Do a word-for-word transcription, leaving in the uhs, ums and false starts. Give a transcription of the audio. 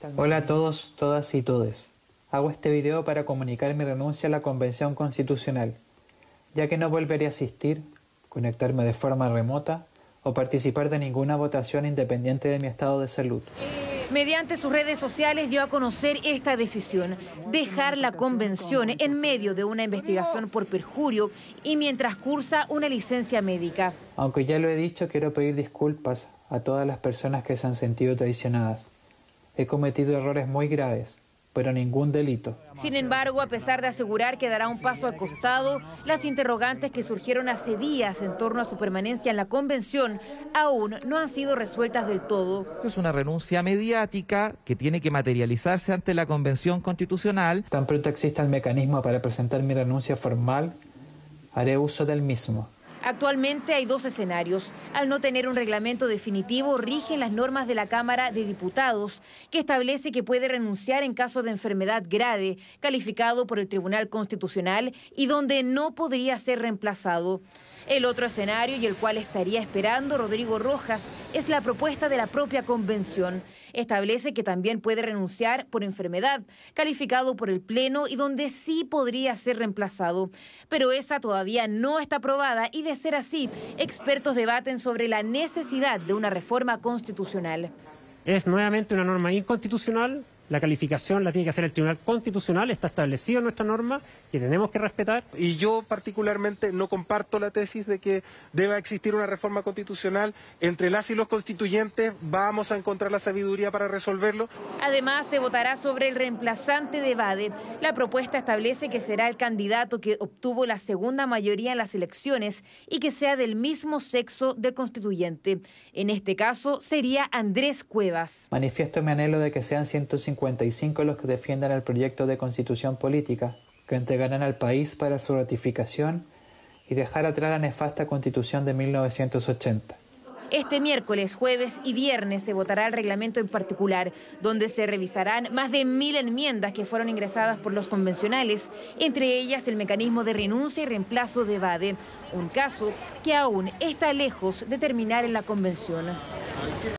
Hola a todos, todas y todes. Hago este video para comunicar mi renuncia a la Convención Constitucional, ya que no volveré a asistir, conectarme de forma remota o participar de ninguna votación independiente de mi estado de salud. Mediante sus redes sociales dio a conocer esta decisión, dejar la convención en medio de una investigación por perjurio y mientras cursa una licencia médica. Aunque ya lo he dicho, quiero pedir disculpas a todas las personas que se han sentido traicionadas. He cometido errores muy graves, pero ningún delito. Sin embargo, a pesar de asegurar que dará un paso al costado, las interrogantes que surgieron hace días en torno a su permanencia en la convención aún no han sido resueltas del todo. Es una renuncia mediática que tiene que materializarse ante la Convención Constitucional. Tan pronto exista el mecanismo para presentar mi renuncia formal, haré uso del mismo. Actualmente hay dos escenarios. Al no tener un reglamento definitivo, rigen las normas de la Cámara de Diputados, que establece que puede renunciar en caso de enfermedad grave, calificado por el Tribunal Constitucional y donde no podría ser reemplazado. El otro escenario, y el cual estaría esperando Rodrigo Rojas, es la propuesta de la propia Convención. Establece que también puede renunciar por enfermedad, calificado por el Pleno y donde sí podría ser reemplazado. Pero esa todavía no está aprobada y, de ser así, expertos debaten sobre la necesidad de una reforma constitucional. Es nuevamente una norma inconstitucional. La calificación la tiene que hacer el Tribunal Constitucional, está establecido en nuestra norma, que tenemos que respetar. Y yo particularmente no comparto la tesis de que deba existir una reforma constitucional. Entre las y los constituyentes vamos a encontrar la sabiduría para resolverlo. Además, se votará sobre el reemplazante de Bade. La propuesta establece que será el candidato que obtuvo la segunda mayoría en las elecciones y que sea del mismo sexo del constituyente. En este caso, sería Andrés Cuevas. Manifiesto mi anhelo de que sean ciento cincuenta y cinco los que defiendan el proyecto de constitución política, que entregarán al país para su ratificación y dejar atrás la nefasta constitución de mil novecientos ochenta. Este miércoles, jueves y viernes se votará el reglamento en particular, donde se revisarán más de mil enmiendas que fueron ingresadas por los convencionales, entre ellas el mecanismo de renuncia y reemplazo de Bade, un caso que aún está lejos de terminar en la convención.